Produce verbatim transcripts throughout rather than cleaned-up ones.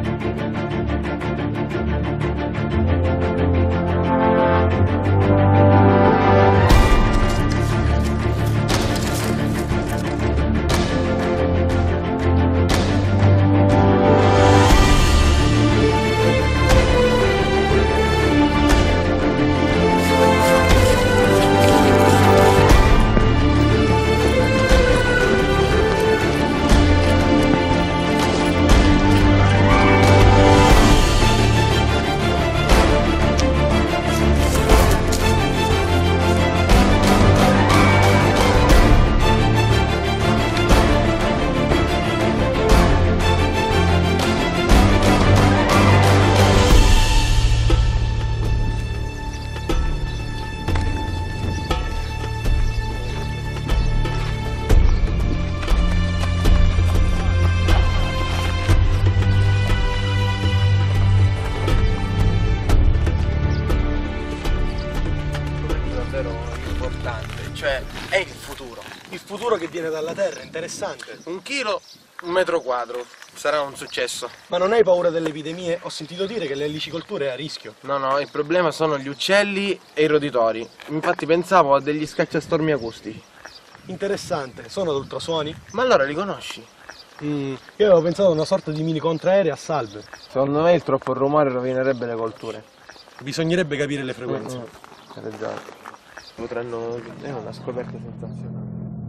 Cioè, è il futuro. Il futuro che viene dalla Terra, interessante. Un chilo, un metro quadro. Sarà un successo. Ma non hai paura delle epidemie? Ho sentito dire che l'elicicoltura è a rischio. No, no, il problema sono gli uccelli e i roditori. Infatti pensavo a degli scacciastormi acustici. Interessante. Sono ad ultrasuoni? Ma allora li conosci? Mm, io avevo pensato a una sorta di mini contraerei a salve. Secondo me il troppo rumore rovinerebbe le colture. Bisognerebbe capire le frequenze. Mm, hai ragione. Potranno... è una scoperta sensazionale.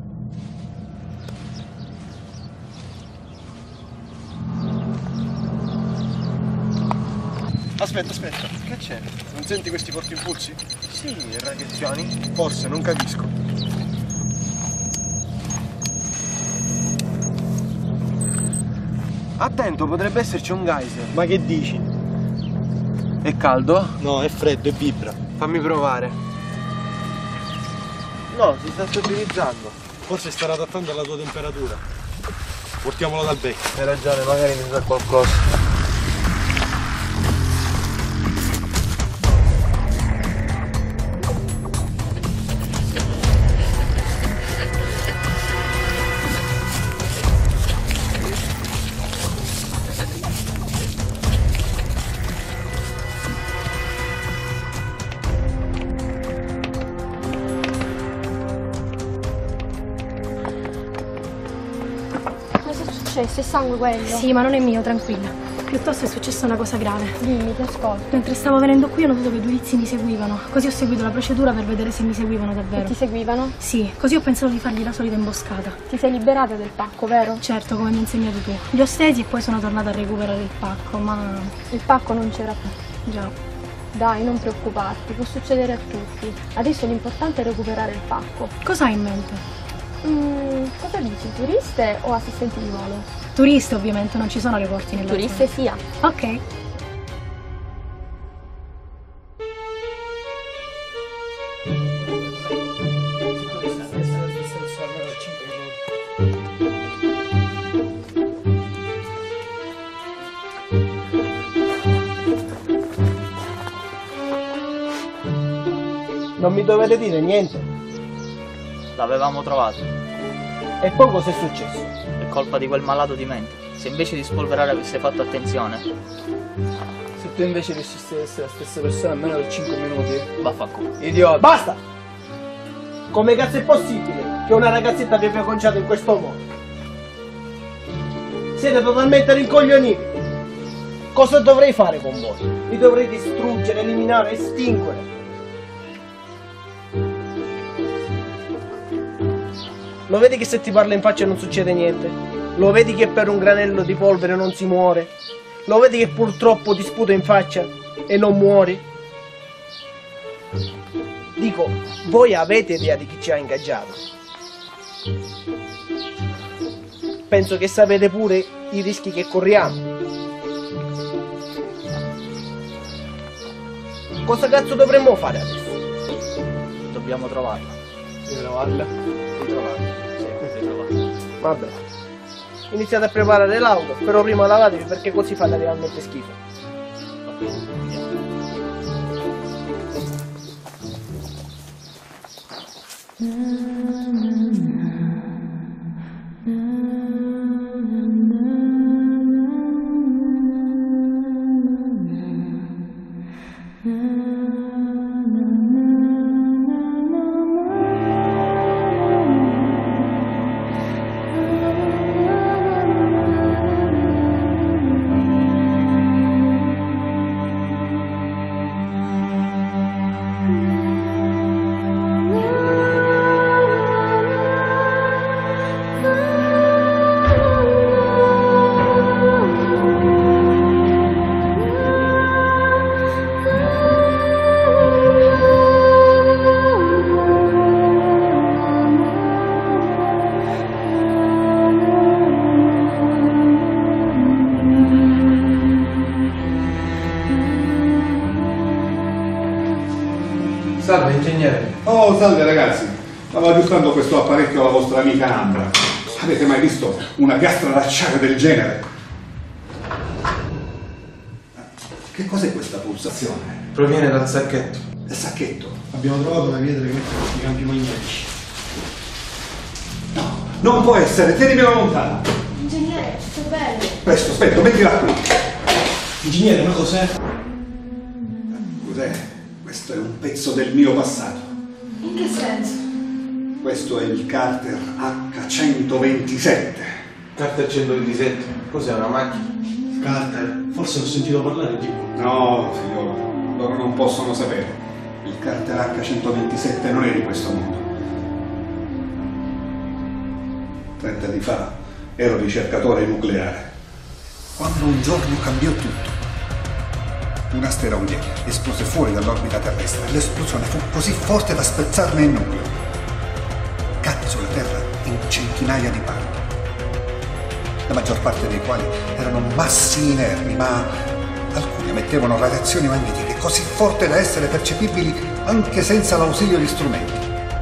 Aspetta, aspetta. Che c'è? Non senti questi forti impulsi? Sì, radiazioni. Forse, non capisco. Attento, potrebbe esserci un geyser. Ma che dici? È caldo? No, è freddo e vibra. Fammi provare. No, si sta stabilizzando. Forse starà adattando alla tua temperatura. Portiamolo dal becco. Hai ragione, magari mi sa qualcosa. È sangue quello? Sì, ma non è mio, tranquilla. Piuttosto è successa una cosa grave. Dimmi, ti ascolto. Mentre stavo venendo qui ho notato che due tizi mi seguivano. Così ho seguito la procedura per vedere se mi seguivano davvero. E ti seguivano? Sì, così ho pensato di fargli la solita imboscata. Ti sei liberata del pacco, vero? Certo, come mi hai insegnato tu. Li ho stesi e poi sono tornata a recuperare il pacco, ma... Il pacco non c'era più. Già. Dai, non preoccuparti, può succedere a tutti. Adesso l'importante è recuperare il pacco. Cosa hai in mente? Mm, cosa dici, turiste o assistenti di volo? Turiste, ovviamente, non ci sono aeroporti nella Turiste sia. Ok. Non mi dovete dire niente. L'avevamo trovato. E poi cosa è successo? È colpa di quel malato di mente. Se invece di spolverare avesse fatto attenzione. Se tu invece riuscissi ad essere la stessa persona almeno per cinque minuti. Vaffanculo. Idiota. Basta! Come cazzo è possibile che una ragazzetta vi abbia conciato in questo modo? Siete totalmente rincoglioniti. Cosa dovrei fare con voi? Vi dovrei distruggere, eliminare, estinguere. Lo vedi che se ti parla in faccia non succede niente? Lo vedi che per un granello di polvere non si muore? Lo vedi che purtroppo ti sputo in faccia e non muori? Dico, voi avete idea di chi ci ha ingaggiato? Penso che sapete pure i rischi che corriamo. Cosa cazzo dovremmo fare adesso? Dobbiamo trovarla. Trovarla? Ritrovarla. Sì, ritrovarla. Vabbè. Iniziate a preparare l'auto, però prima lavatevi perché così fate realmente schifo. Salve ingegnere. Oh, salve ragazzi. Stavo aggiustando questo apparecchio alla vostra amica Ambra. Avete mai visto una piastra d'acciaio del genere? Che cos'è questa pulsazione? Proviene dal sacchetto. Il sacchetto? Abbiamo trovato una pietra che mette questi campi magnetici. No, non può essere, tienimelo lontano. Ingegnere, sto bene. Presto, aspetta, mettila qui. Ingegnere, ma cos'è? Cos'è? Questo è un pezzo del mio passato. In che senso? Questo è il Carter acca centoventisette. Carter centoventisette. Cos'è, una macchina? Carter, forse ho sentito parlare di quello. No, figliolo, loro non possono sapere. Il Carter acca centoventisette non è di questo mondo. Trent'anni fa ero ricercatore nucleare. Quando un giorno cambiò tutto. Un asteroide esplose fuori dall'orbita terrestre. L'esplosione fu così forte da spezzarne il nucleo. Cadde sulla Terra in centinaia di parti, la maggior parte dei quali erano massi inermi, ma alcuni emettevano radiazioni magnetiche così forti da essere percepibili anche senza l'ausilio di strumenti.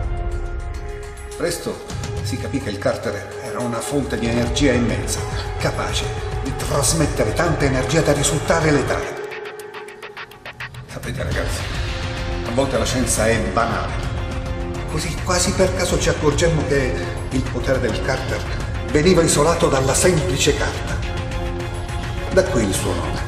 Presto si capì che il Carter era una fonte di energia immensa, capace di trasmettere tanta energia da risultare letale. Sapete ragazzi, a volte la scienza è banale. Così quasi per caso ci accorgemmo che il potere del Carter veniva isolato dalla semplice carta. Da qui il suo nome.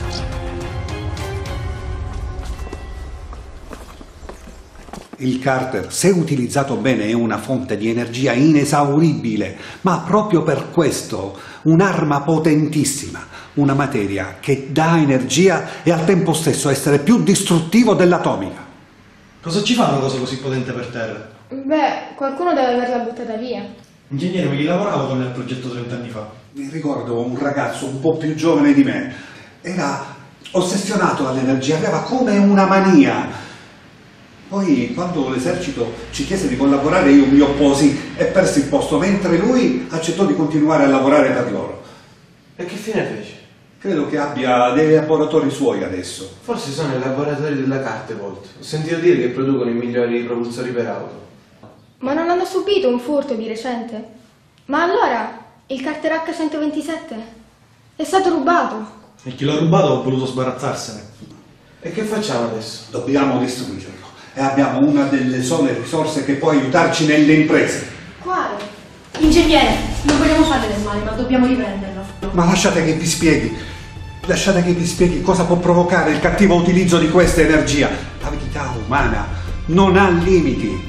Il Carter, se utilizzato bene, è una fonte di energia inesauribile, ma proprio per questo un'arma potentissima, una materia che dà energia e al tempo stesso essere più distruttivo dell'atomica. Cosa ci fa una cosa così potente per terra? Beh, qualcuno deve averla buttata via. Ingegnere, ma chi lavorava con il progetto trent'anni fa? Mi ricordo un ragazzo un po' più giovane di me. Era ossessionato dall'energia, aveva come una mania. Poi, quando l'esercito ci chiese di collaborare, io mi opposi e persi il posto, mentre lui accettò di continuare a lavorare per loro. E che fine fece? Credo che abbia dei laboratori suoi adesso. Forse sono i laboratori della Cartevolt. Ho sentito dire che producono i migliori propulsori per auto. Ma non hanno subito un furto di recente? Ma allora il Carter acca centoventisette è stato rubato. E chi l'ha rubato ha voluto sbarazzarsene. E che facciamo adesso? Dobbiamo distruggerlo. E abbiamo una delle sole risorse che può aiutarci nelle imprese. Quale? Ingegnere, non vogliamo farle del male, ma dobbiamo riprenderlo. Ma lasciate che vi spieghi. Lasciate che vi spieghi cosa può provocare il cattivo utilizzo di questa energia. La vita umana non ha limiti.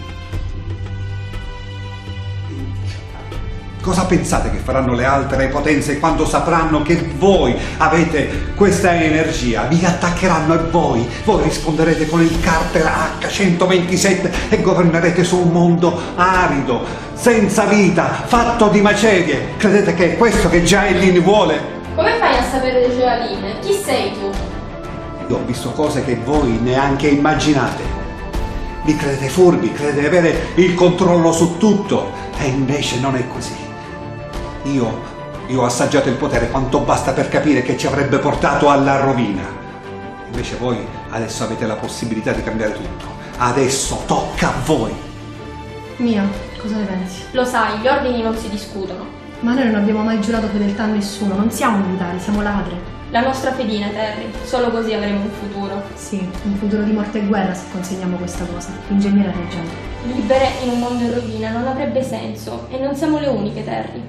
Cosa pensate che faranno le altre potenze quando sapranno che voi avete questa energia? Vi attaccheranno e voi, voi risponderete con il Carter acca centoventisette e governerete su un mondo arido, senza vita, fatto di macerie. Credete che è questo che Jailin vuole? Come fai a sapere di Jailin? Chi sei tu? Io ho visto cose che voi neanche immaginate. Vi credete furbi, credete di avere il controllo su tutto, e invece non è così. Io, io ho assaggiato il potere quanto basta per capire che ci avrebbe portato alla rovina. Invece voi adesso avete la possibilità di cambiare tutto. Adesso tocca a voi. Mia, cosa ne pensi? Lo sai, gli ordini non si discutono. Ma noi non abbiamo mai giurato fedeltà a nessuno, non siamo militari, siamo ladri. La nostra fedina, Terry. Solo così avremo un futuro. Sì, un futuro di morte e guerra se consegniamo questa cosa. L'ingegnere ha ragione. Libere in un mondo in rovina non avrebbe senso. E non siamo le uniche, Terry.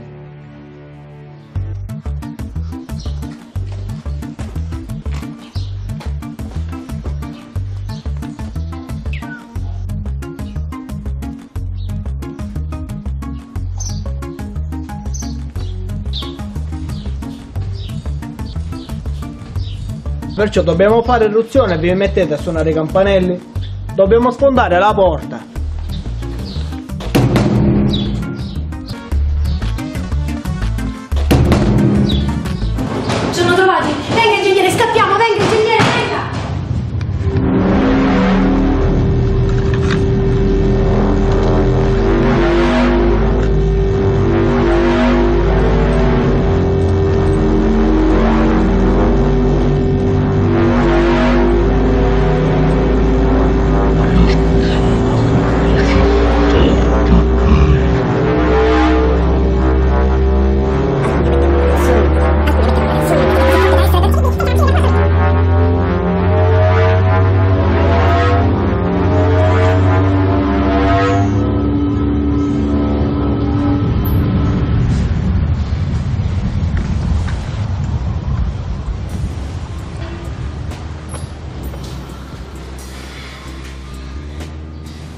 Perciò dobbiamo fare irruzione e vi mettete a suonare i campanelli. Dobbiamo sfondare la porta. Ci hanno trovati! Venga ingegnere, scappiamo! Venga ingegnere, venga!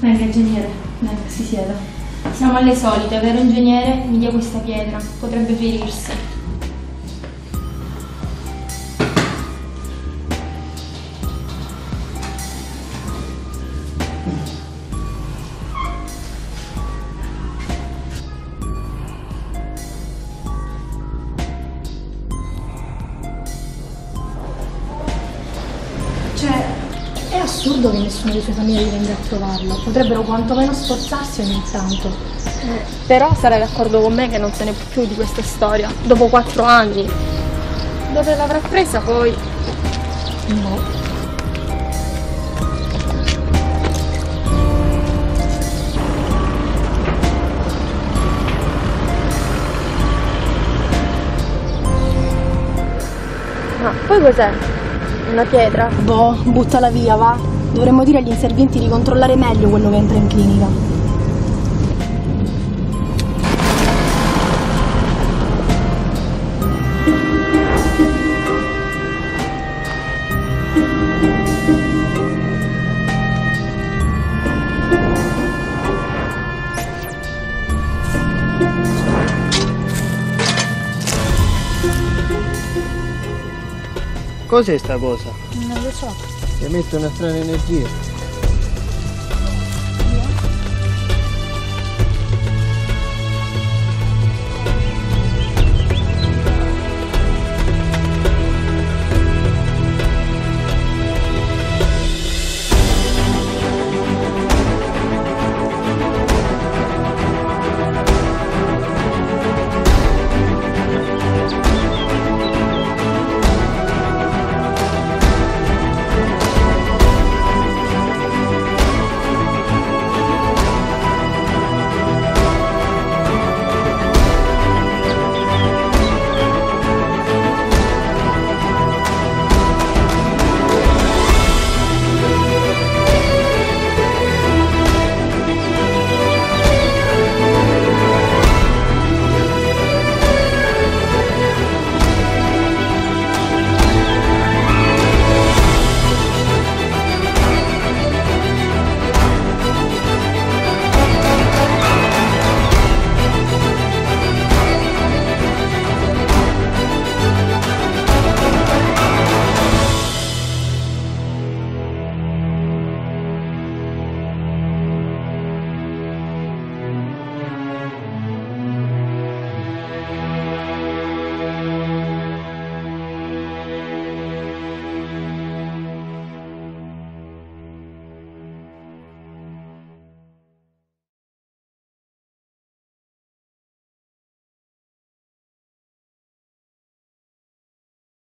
Venga, ingegnere, venga, si sieda. Siamo alle solite, vero ingegnere? Mi dia questa pietra, potrebbe ferirsi. Cioè, è assurdo che nessuno dei suoi familiari venga a trovarlo. Potrebbero quantomeno sforzarsi ogni tanto. Eh, però sarai d'accordo con me che non se ne può più di questa storia. Dopo quattro anni. Dove l'avrà presa poi? No. Ma poi cos'è? Una pietra? Boh, buttala via, va. Dovremmo dire agli inservienti di controllare meglio quello che entra in clinica. Cos'è sta cosa? Non lo so. Emette una strana energia.